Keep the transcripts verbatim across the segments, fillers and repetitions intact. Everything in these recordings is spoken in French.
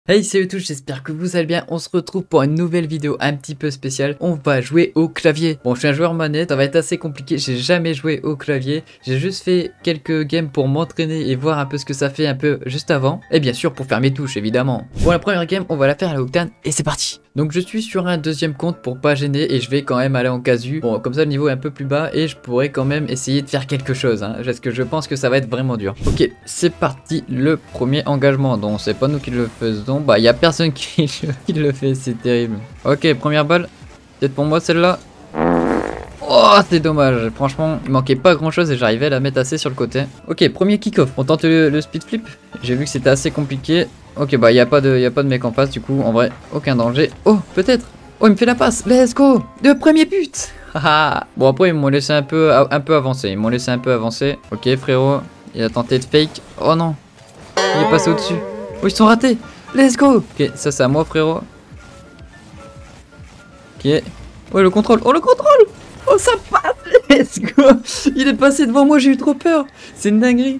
Hey, salut tous, j'espère que vous allez bien. On se retrouve pour une nouvelle vidéo un petit peu spéciale. On va jouer au clavier. Bon, je suis un joueur manette, ça va être assez compliqué. J'ai jamais joué au clavier. J'ai juste fait quelques games pour m'entraîner et voir un peu ce que ça fait un peu juste avant. Et bien sûr, pour faire mes touches, évidemment. Bon, la première game, on va la faire à la Octane et c'est parti. Donc, je suis sur un deuxième compte pour pas gêner et je vais quand même aller en casu. Bon, comme ça, le niveau est un peu plus bas et je pourrais quand même essayer de faire quelque chose. Hein, parce que je pense que ça va être vraiment dur. Ok, c'est parti. Le premier engagement. Donc, c'est pas nous qui le faisons. Bah, il y a personne qui le, qui le fait, c'est terrible. Ok, première balle. Peut-être pour moi celle-là. Oh, c'est dommage. Franchement, il manquait pas grand-chose et j'arrivais à la mettre assez sur le côté. Ok, premier kick-off. On tente le, le speed flip. J'ai vu que c'était assez compliqué. Ok, bah, il n'y a pas de, y a pas de mec en face, du coup, en vrai, aucun danger. Oh, peut-être. Oh, il me fait la passe. Let's go. De premier but. Bon, après, ils m'ont laissé un peu, un peu avancer. Ils m'ont laissé un peu avancer. Ok, frérot. Il a tenté de fake. Oh non. Il est passé au-dessus. Oh, ils sont ratés. Let's go. Ok, ça c'est à moi, frérot. Ok. Oh, le contrôle. Oh, le contrôle. Oh, ça passe. Let's go. Il est passé devant moi, j'ai eu trop peur. C'est une dinguerie.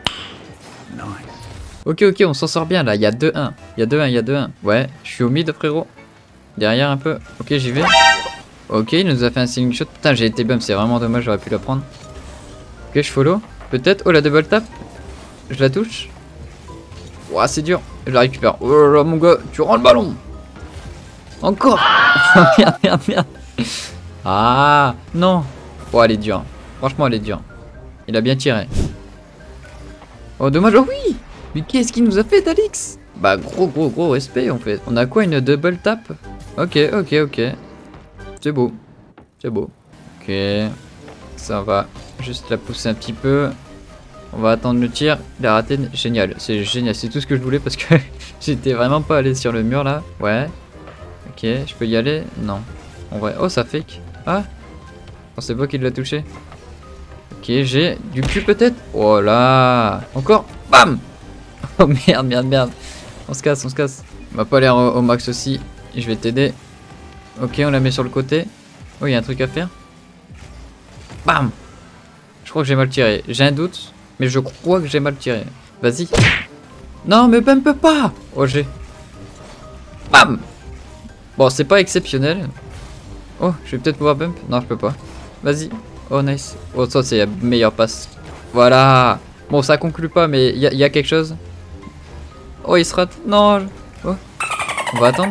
Ok, ok, on s'en sort bien là. Il y a deux un. Il y a deux un, il y a deux un. Ouais, je suis au mid, frérot. Derrière un peu. Ok, j'y vais. Ok, il nous a fait un ceiling shot. Putain, j'ai été bump, c'est vraiment dommage, j'aurais pu la prendre. Ok, je follow. Peut-être. Oh, la double tap. Je la touche. Ouah, c'est dur. Je la récupère. Oh là là, mon gars, tu rends le ballon. Encore. Merde, merde, merde. Ah, non. Oh, elle est dure. Franchement, elle est dure. Il a bien tiré. Oh, dommage. Oh oui. Mais qu'est-ce qu'il nous a fait, Dalix? Bah, gros, gros, gros respect, en fait. On a quoi, une double tap? Ok, ok, ok. C'est beau. C'est beau. Ok. Ça va. Juste la pousser un petit peu. On va attendre le tir. Il a raté. Génial. C'est génial. C'est tout ce que je voulais parce que j'étais vraiment pas allé sur le mur là. Ouais. Ok. Je peux y aller? Non. En vrai. Oh, ça fake. Ah. Oh, c'est pas qui l'a touché. Ok. J'ai du cul peut-être. Oh là. Encore. Bam. Oh merde, merde, merde. On se casse, on se casse. On va pas l'air au, au max aussi. Je vais t'aider. Ok, on la met sur le côté. Oh, il y a un truc à faire. Bam. Je crois que j'ai mal tiré. J'ai un doute. Mais je crois que j'ai mal tiré. Vas-y. Non, mais bump pas. Oh, j'ai. Bam. Bon, c'est pas exceptionnel. Oh, je vais peut-être pouvoir bump. Non, je peux pas. Vas-y. Oh, nice. Oh, ça, c'est la meilleure passe. Voilà. Bon, ça conclut pas, mais il y, y a quelque chose. Oh, il se rate. Non. Oh. On va attendre.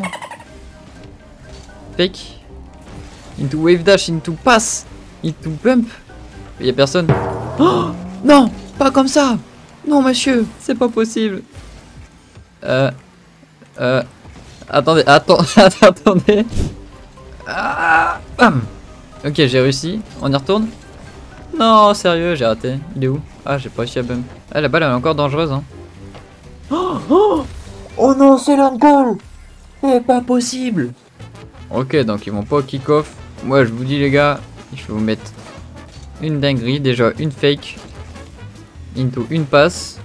Fake. Into wave dash, into pass. Into bump. Il y a personne. Oh, non. Pas comme ça. Non, monsieur. C'est pas possible. Euh. Euh. Attendez. Attends, attendez. Ah, bam. Ok, j'ai réussi. On y retourne. Non, sérieux, j'ai raté. Il est où? Ah, j'ai pas réussi à bump. Ah, la balle elle est encore dangereuse. Hein. Oh, oh, oh non, c'est l'uncle. C'est pas possible. Ok, donc ils vont pas au kick-off. Moi, je vous dis, les gars, je vais vous mettre une dinguerie. Déjà, une fake. Into une passe.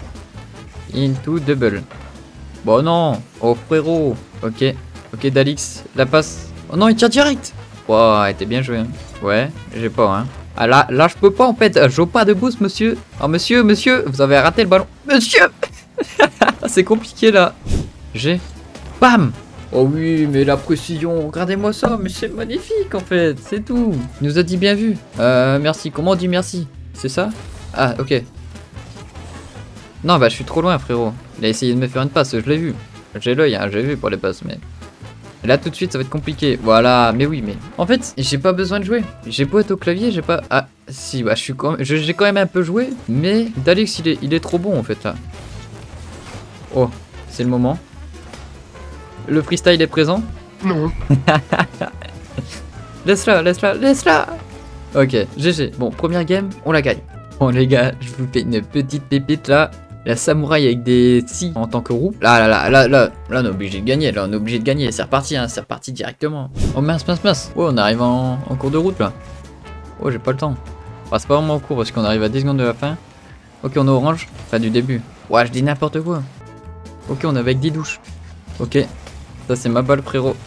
Into double. Bon, non. Oh, frérot. Ok. Ok, Dalix. La passe. Oh non, il tire direct. Wow, elle était bien jouée. Hein. Ouais, j'ai pas, hein. Ah là, là, je peux pas, en fait. Je joue pas de boost, monsieur. Oh, monsieur, monsieur, vous avez raté le ballon. Monsieur. C'est compliqué, là. J'ai. Bam. Oh oui, mais la précision. Regardez-moi ça, mais c'est magnifique, en fait. C'est tout. Il nous a dit bien vu. Euh, merci. Comment on dit merci? C'est ça? Ah, ok. Non, bah, je suis trop loin, frérot. Il a essayé de me faire une passe, je l'ai vu. J'ai l'œil, hein, j'ai vu pour les passes, mais... Là, tout de suite, ça va être compliqué. Voilà, mais oui, mais... En fait, j'ai pas besoin de jouer. J'ai beau être au clavier, j'ai pas... Ah, si, bah, je suis quand même... J'ai quand même un peu joué, mais... Dalix, il est, il est trop bon, en fait, là. Oh, c'est le moment. Le freestyle est présent? Non. Laisse-la, laisse-la, laisse-la. Ok, G G. Bon, première game, on la gagne. Bon, les gars, je vous fais une petite pépite, là. La samouraï avec des si en tant que roue. Là, là, là, là, là, là, on est obligé de gagner. Là, on est obligé de gagner. C'est reparti, hein, c'est reparti directement. Oh mince, mince, mince. Oh, on arrive en, en cours de route, là. Oh, j'ai pas le temps. Enfin, c'est pas vraiment en cours parce qu'on arrive à dix secondes de la fin. Ok, on est orange. Enfin, du début. Ouais, je dis n'importe quoi. Ok, on est avec dix douches. Ok. Ça, c'est ma balle, frérot.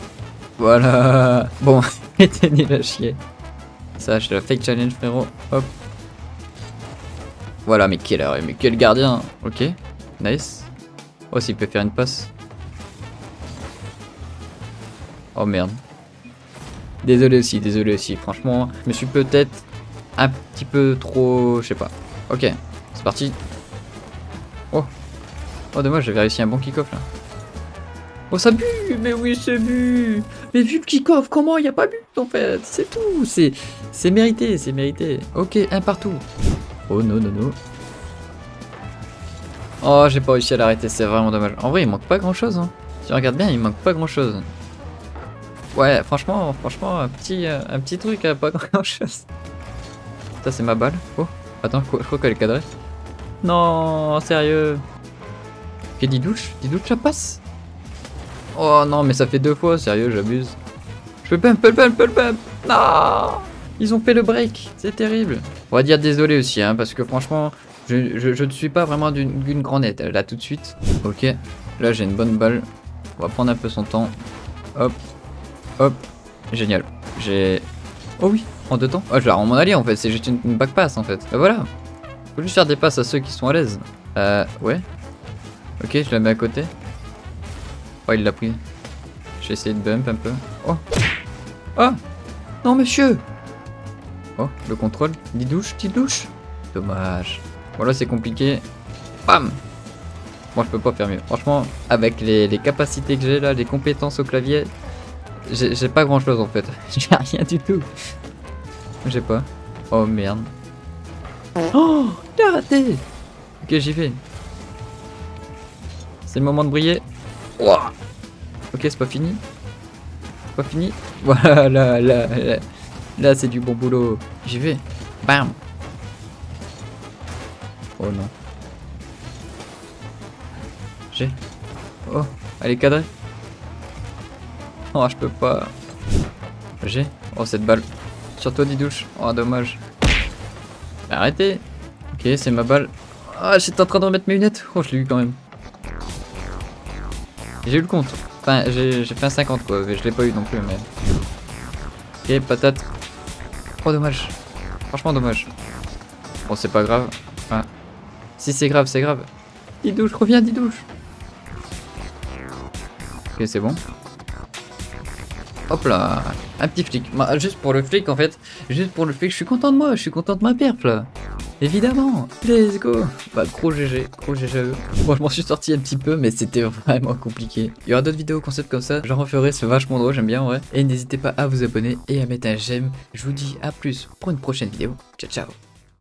Voilà. Bon, était nul à chier. Ça, je la fake challenge, frérot. Hop. Voilà, mais quel, mais quel gardien. Ok, nice. Oh, s'il peut faire une passe. Oh merde. Désolé aussi, désolé aussi. Franchement, je me suis peut-être un petit peu trop... Je sais pas. Ok, c'est parti. Oh. Oh, dommage, j'avais réussi un bon kick-off là. Oh, ça bute. Mais oui, c'est but. Mais vu le kick-off, comment il n'y a pas but en fait? C'est tout. C'est c'est mérité, c'est mérité. Ok, un partout. Oh non, non, non. Oh, j'ai pas réussi à l'arrêter, c'est vraiment dommage. En vrai, il manque pas grand-chose. Hein. Si tu regardes bien, il manque pas grand-chose. Ouais, franchement, franchement, un petit, euh, un petit truc, euh, pas grand-chose. Ça, c'est ma balle. Oh, attends, je crois qu'elle est cadrée. Non, sérieux. Ok, Didouche, Didouche, ça passe. Oh non, mais ça fait deux fois, sérieux, j'abuse. Je peux pump, pump, pump, pump, pump. Non, ils ont fait le break, c'est terrible. On va dire désolé aussi, hein, parce que franchement, je, je, je ne suis pas vraiment d'une grande aide, là, tout de suite. Ok, là, j'ai une bonne balle. On va prendre un peu son temps. Hop, hop, génial. J'ai... Oh oui, en deux temps. Oh, je la rends mon allié, en fait, c'est juste une, une back pass, en fait. Et voilà. Faut juste faire des passes à ceux qui sont à l'aise. Euh, ouais. Ok, je la mets à côté. Oh, il l'a pris. J'ai essayé de bump un peu. Oh. Oh. Non, monsieur. Oh, le contrôle. Didouche, Didouche. Dommage. Bon, là, c'est compliqué. Bam. Moi, je peux pas faire mieux. Franchement, avec les, les capacités que j'ai là, les compétences au clavier, j'ai pas grand chose en fait. J'ai rien du tout. J'ai pas. Oh merde. Oh, j'ai raté. Ok, j'y vais. C'est le moment de briller. Ouah. Ok, c'est pas fini. C'est pas fini. Voilà, là, là, là, là c'est du bon boulot. J'y vais. Bam. Oh non. J'ai. Oh, elle est cadrée. Oh, je peux pas. J'ai. Oh, cette balle. Sur toi, Didouche. Oh, dommage. Arrêtez. Ok, c'est ma balle. Ah, oh, j'étais en train de remettre mes lunettes. Oh, je l'ai eu quand même. J'ai eu le compte. Enfin, j'ai fait un cinquante quoi, mais je l'ai pas eu non plus. Mais... Ok, patate. Oh, dommage. Franchement, dommage. Bon, c'est pas grave. Enfin, si c'est grave, c'est grave. Didouche, reviens, Didouche. Ok, c'est bon. Hop là, un petit flic. Juste pour le flic en fait. Juste pour le flic, je suis content de moi, je suis content de ma perf là. Évidemment, let's go. Bah gros G G, gros G G à eux. Moi je m'en suis sorti un petit peu mais c'était vraiment compliqué. Il y aura d'autres vidéos concept comme ça, j'en referai, c'est vachement drôle, j'aime bien en vrai. Et n'hésitez pas à vous abonner et à mettre un j'aime. Je vous dis à plus pour une prochaine vidéo. Ciao ciao.